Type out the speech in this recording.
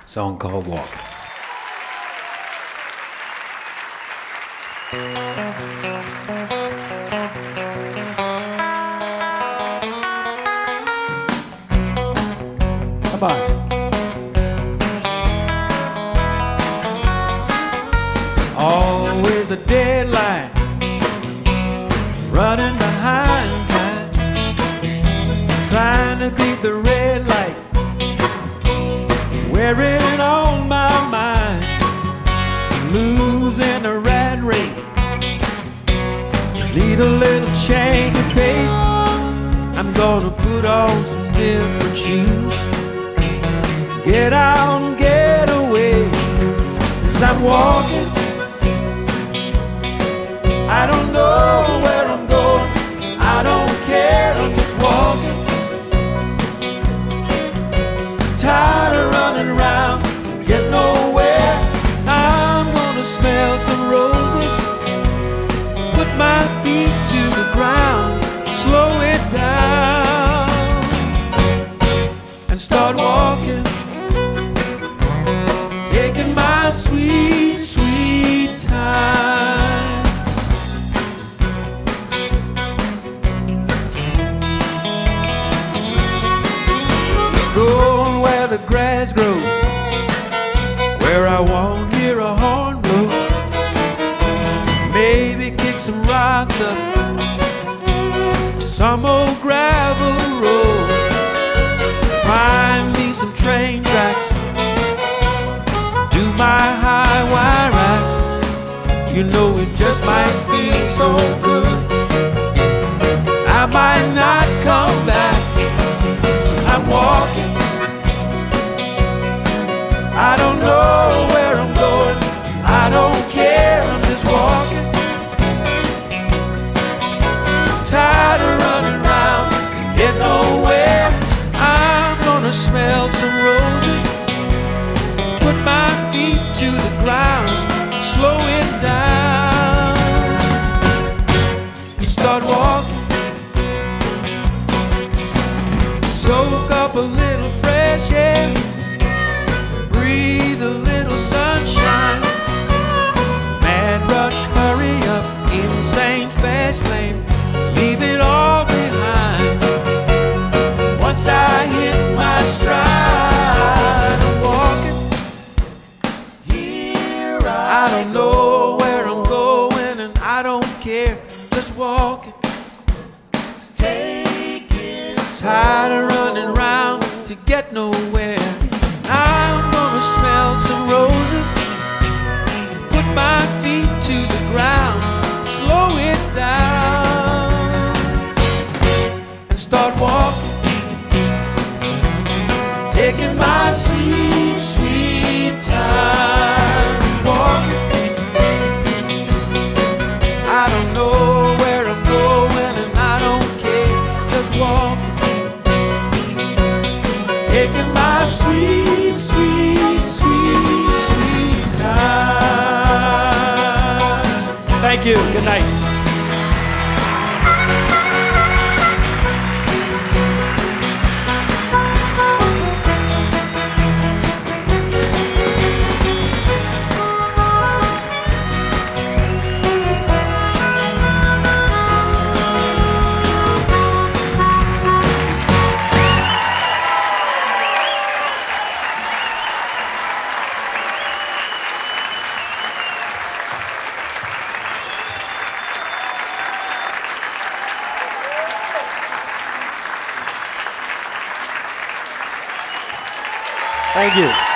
song called Walkin. Come on. Always a deadline, running behind time, trying to beat the red lights, wearing on my mind, losing a rat race. Need a little change of pace. I'm gonna put on some different shoes, get out and get away. 'Cause I'm walking, I don't know where I'm going, I don't care, I'm just walking. Tired of running around, get nowhere. I'm gonna smell some roses, put my feet to the ground, slow it down, and start walking, taking my sweet, sweet time. Going where the grass grows, where I won't hear a horn blow. Maybe kick some rocks up some old gravel road. Find me some train tracks, do my high wire act. You know it just might feel so good, I might not come back. I'm walking, I don't know where I'm going, I don't care, I'm just walking. Tired of running around, get nowhere. I'm gonna smell some roses, put my feet to the ground, slow it down, and start walking. Soak up a little fresh air, breathe a little sunshine. Mad rush, hurry up, insane fast lane, leave it all behind. Once I hit my stride, I'm walking. Here I don't know where I'm going, and I don't care, just walking. Tired of running around to get nowhere. I'm gonna smell some roses, put my feet to the ground, slow it down, and start walking, taking my sweet, sweet time. Walking, I don't know where I'm going, and I don't care, just walking, taking my sweet, sweet, sweet, sweet time. Thank you. Good night. Thank you.